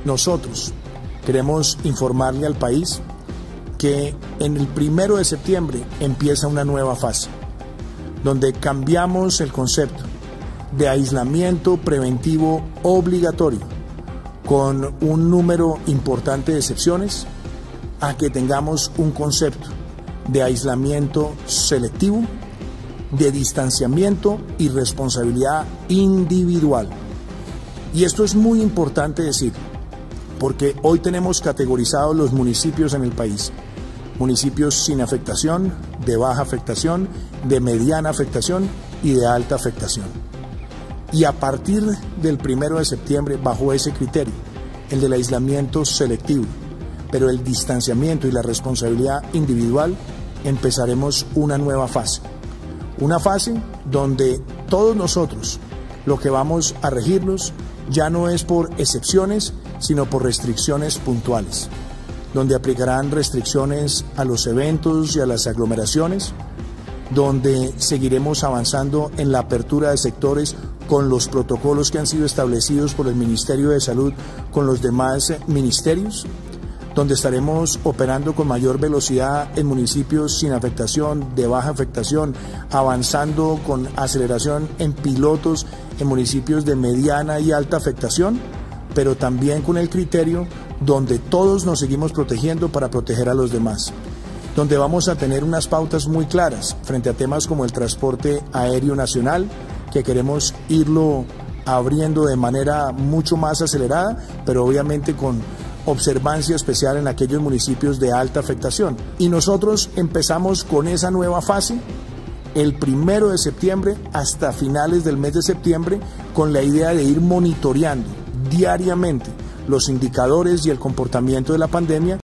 Nosotros queremos informarle al país que en el 1 de septiembre empieza una nueva fase, donde cambiamos el concepto de aislamiento preventivo obligatorio con un número importante de excepciones a que tengamos un concepto de aislamiento selectivo, de distanciamiento y responsabilidad individual. Y esto es muy importante decir, porque hoy tenemos categorizados los municipios en el país: municipios sin afectación, de baja afectación, de mediana afectación y de alta afectación. Y a partir del 1 de septiembre, bajo ese criterio, el del aislamiento selectivo, pero el distanciamiento y la responsabilidad individual, empezaremos una nueva fase. Una fase donde todos nosotros lo que vamos a regirnos ya no es por excepciones, sino por restricciones puntuales, donde aplicarán restricciones a los eventos y a las aglomeraciones, donde seguiremos avanzando en la apertura de sectores con los protocolos que han sido establecidos por el Ministerio de Salud con los demás ministerios, donde estaremos operando con mayor velocidad en municipios sin afectación, de baja afectación, avanzando con aceleración en pilotos en municipios de mediana y alta afectación, pero también con el criterio donde todos nos seguimos protegiendo para proteger a los demás, donde vamos a tener unas pautas muy claras frente a temas como el transporte aéreo nacional, que queremos irlo abriendo de manera mucho más acelerada, pero obviamente con observancia especial en aquellos municipios de alta afectación. Y nosotros empezamos con esa nueva fase el 1 de septiembre hasta finales del mes de septiembre, con la idea de ir monitoreando diariamente los indicadores y el comportamiento de la pandemia